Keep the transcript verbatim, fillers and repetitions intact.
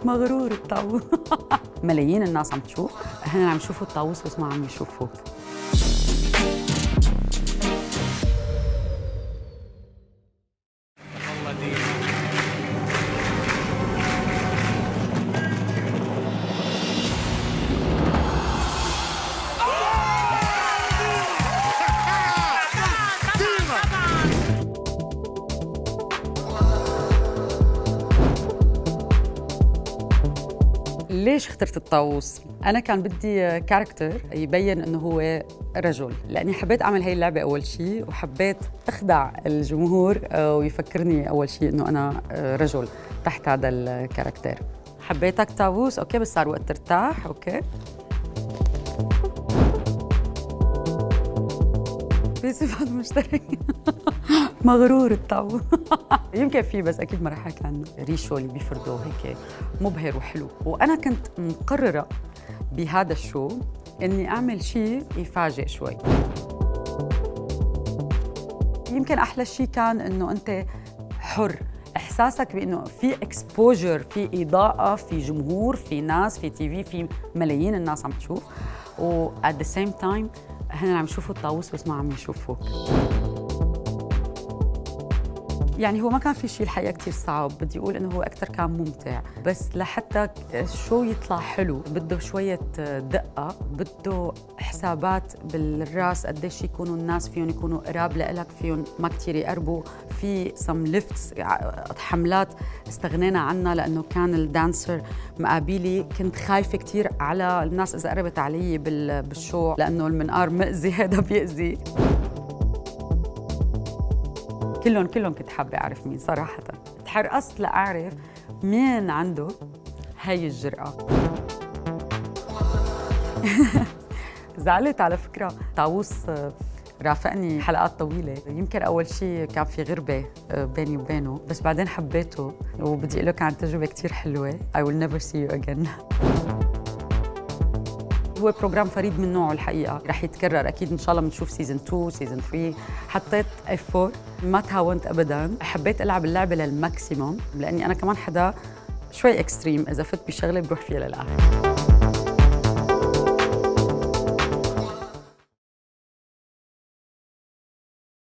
مغرور الطاووس. ملايين الناس عم تشوف، هن عم يشوفوا الطاووس بس ما عم يشوفوك. ليش اخترت الطاووس؟ أنا كان بدي كاركتر يبين إنه هو رجل، لأني حبيت أعمل هاي اللعبة أول شيء، وحبيت أخدع الجمهور ويفكرني أول شيء إنه أنا رجل تحت هذا الكاركتر. حبيتك طاووس، أوكي، بس صار وقت ترتاح، أوكي. في صفات مشتركة. مغرور الطاووس. يمكن في، بس اكيد ما رح احكي عنه. ريشه اللي بيفرضه هيك مبهر وحلو، وانا كنت مقرره بهذا الشو اني اعمل شيء يفاجئ شوي. يمكن احلى شيء كان انه انت حر، احساسك بانه في اكسبوجر، في اضاءه، في جمهور، في ناس، في تي في، في ملايين الناس عم تشوف، و at the same time هن عم يشوفوا الطاووس بس ما عم يشوفوك. يعني هو ما كان في شيء الحقيقة كتير صعب، بدي أقول إنه هو أكثر كان ممتع، بس لحتى الشو يطلع حلو بده شوية دقة، بده حسابات بالراس، قديش يكونوا الناس فيهم يكونوا قراب لإلك، فيهم ما كتير يقربوا، في سم ليفتس، حملات استغنينا عنها لأنه كان الدانسر مقابلي، كنت خايفة كتير على الناس إذا قربت علي بالشو لأنه المنقار مأذي، هذا بيأذي. كلهم كلهم كنت حابة أعرف مين صراحة. تحرقصت لأعرف مين عنده هاي الجرأة. زعلت على فكرة. طاووس رافقني حلقات طويلة، يمكن أول شيء كان في غربة بيني وبينه، بس بعدين حبيته وبدي أقول لك عن تجربة كتير حلوة. I will never see you again. هو بروجرام فريد من نوعه الحقيقة، رح يتكرر أكيد إن شاء الله بنشوف سيزون اثنين، سيزون ثلاثة. حطيت إفورت، ما تهاونت أبداً، حبيت ألعب اللعبة للماكسيموم، لأني أنا كمان حدا شوي إكستريم، إذا فت بشغلة بروح فيها للآخر.